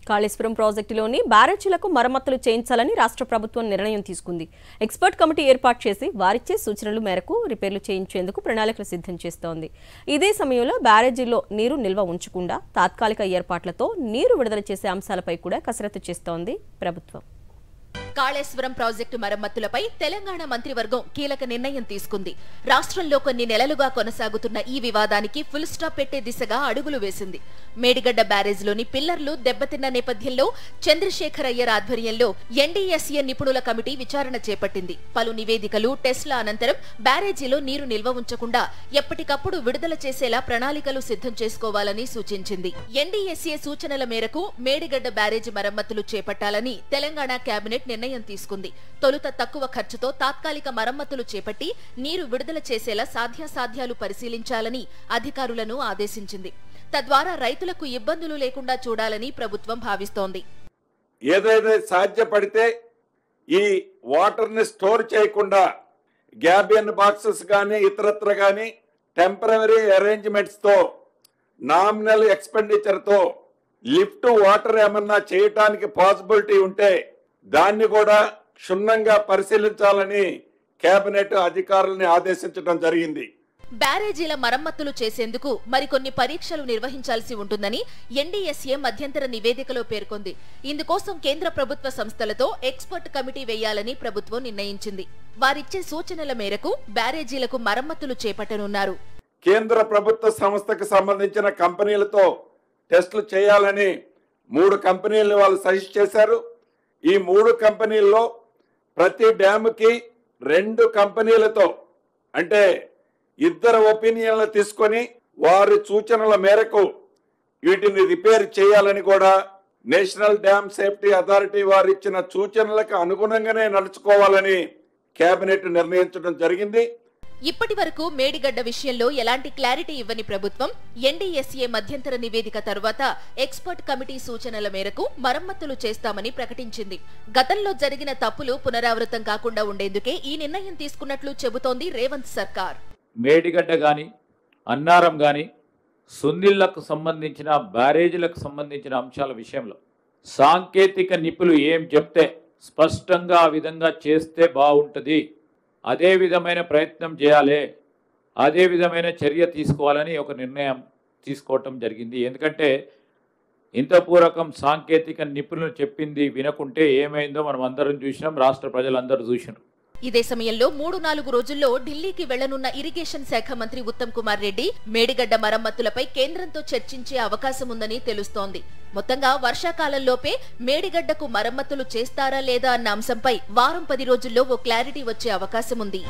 కాళేశ్వరం ప్రాజెక్టులోని బ్యారేజీలకు మరమ్మతులు చేయించాలని రాష్ట్ర ప్రభుత్వం నిర్ణయం తీసుకుంది. ఎక్స్పర్ట్ కమిటీ ఏర్పాటు చేసి వారిచ్చే సూచనల మేరకు రిపేర్లు చేయించేందుకు ప్రణాళికలు సిద్ధం చేస్తోంది. ఇదే సమయంలో బ్యారేజీల్లో నీరు నిల్వ ఉంచకుండా తాత్కాలిక ఏర్పాట్లతో నీరు విడుదల చేసే అంశాలపై కూడా కసరత్తు చేస్తోంది ప్రభుత్వం. కాళేశ్వరం ప్రాజెక్టు మరమ్మతులపై తెలంగాణ మంత్రివర్గం కీలక నిర్ణయం తీసుకుంది. రాష్ట్రంలో కొన్ని నెలలుగా కొనసాగుతున్న ఈ వివాదానికి ఫుల్ స్టాప్ పెట్టే దిశగా అడుగులు వేసింది. మేడిగడ్డ బ్యారేజ్లోని పిల్లర్లు దెబ్బతిన్న నేపథ్యంలో చంద్రశేఖర్ అయ్యర్ ఆధ్వర్యంలో ఎన్డీఎస్ఏ నిపుణుల కమిటీ విచారణ చేపట్టింది. పలు నివేదికలు, టెస్టుల అనంతరం బ్యారేజీలో నీరు నిల్వ ఉంచకుండా ఎప్పటికప్పుడు విడుదల చేసేలా ప్రణాళికలు సిద్ధం చేసుకోవాలని సూచించింది. ఎన్డీఎస్ఏ సూచనల మేరకు మేడిగడ్డ బ్యారేజీ మరమ్మతులు చేపట్టాలని తెలంగాణ కేబినెట్ నిర్ణయం తీసుకుంది. తొలుత తక్కువ ఖర్చుతో తాత్కాలిక మరమ్మతులు చేపట్టి నీరు విడుదల చేసేలా సాధ్యాసాధ్యాలు పరిశీలించాలని అధికారులను ఆదేశించింది. తద్వారా రైతులకు ఇబ్బందులు లేకుండా చూడాలని ప్రభుత్వం భావిస్తోంది. ఏదైతే సాధ్యపడితే ఈ వాటర్ ని స్టోర్ చేయకుండా గ్యాబియన్ బాక్సెస్ గానీ ఇతరత్ర గానీ టెంపరరీ అరేంజ్మెంట్స్ తో నామినల్ ఎక్స్పెండిచర్ తో లిఫ్ట్ వాటర్ ఏమన్నా చేయటానికి పాసిబిలిటీ ఉంటే దాన్ని కూడా క్షుణ్ణంగా పరిశీలించాలని కేబినెట్ అధికారులను ఆదేశించడం జరిగింది. బ్యారేజీల మరమ్మతులు చేసేందుకు మరికొన్ని పరీక్షలు నిర్వహించాల్సి ఉంటుందని ఎన్డీఎస్ఏ మధ్యంతర నివేదికలో పేర్కొంది. ఇందుకోసం కేంద్ర ప్రభుత్వ సంస్థలతో ఎక్స్పర్ట్ కమిటీ వేయాలని ప్రభుత్వం నిర్ణయించింది. వారిచ్చే సూచనల మేరకు బ్యారేజీలకు మరమ్మతులు చేపట్టనున్నారు. కేంద్ర ప్రభుత్వ సంస్థకు సంబంధించిన కంపెనీలతో టెస్టులు చేయాలని 3 కంపెనీలను వాళ్ళు సజెస్ట్ చేశారు. ఈ 3 కంపెనీల్లో ప్రతి డ్యాముకి 2 కంపెనీలతో అంటే 2 ఒపీనియన్లు తీసుకొని వారి సూచనల మేరకు వీటిని రిపేర్ చేయాలని కూడా నేషనల్ డ్యామ్ సేఫ్టీ అథారిటీ వారు ఇచ్చిన సూచనలకు అనుగుణంగానే నడుచుకోవాలని కేబినెట్ నిర్ణయించడం జరిగింది. ఇప్పటి వరకు మేడిగడ్డ విషయంలో ఎలాంటి క్లారిటీ ఇవ్వని ప్రభుత్వం ఎన్డీఎస్ఏ మధ్యంతర నివేదిక తరువాత ఎక్స్పర్ట్ కమిటీ సూచనల మేరకు మరమ్మతులు చేస్తామని ప్రకటించింది. గతంలో జరిగిన తప్పులు పునరావృతం కాకుండా ఉండేందుకే ఈ నిర్ణయం తీసుకున్నట్లు చెబుతోంది రేవంత్ సర్కార్. మేడిగడ్డ గాని అన్నారం గాని సుందిళ్లకు సంబంధించిన బ్యారేజీలకు సంబంధించిన అంశాల విషయంలో సాంకేతిక నిపుణులు ఏం చెప్తే స్పష్టంగా ఆ విధంగా చేస్తే బాగుంటుంది, అదే విధమైన ప్రయత్నం చేయాలి, అదే విధమైన చర్య తీసుకోవాలని ఒక నిర్ణయం తీసుకోవటం జరిగింది. ఎందుకంటే ఇంతపూర్వకం సాంకేతిక నిపుణులు చెప్పింది వినకుంటే ఏమైందో మనం అందరం చూసినాం, రాష్ట్ర ప్రజలందరూ చూసినారు. ఇదే సమయంలో 3-4 రోజుల్లో ఢిల్లీకి వెళ్లనున్న ఇరిగేషన్ శాఖ మంత్రి ఉత్తమ్ కుమార్ రెడ్డి మేడిగడ్డ మరమ్మతులపై కేంద్రంతో చర్చించే అవకాశం ఉందని తెలుస్తోంది. మొత్తంగా వర్షాకాలంలోపే మేడిగడ్డకు మరమ్మతులు చేస్తారా లేదా అన్న అంశంపై వారం 10 రోజుల్లో ఓ క్లారిటీ వచ్చే అవకాశం ఉంది.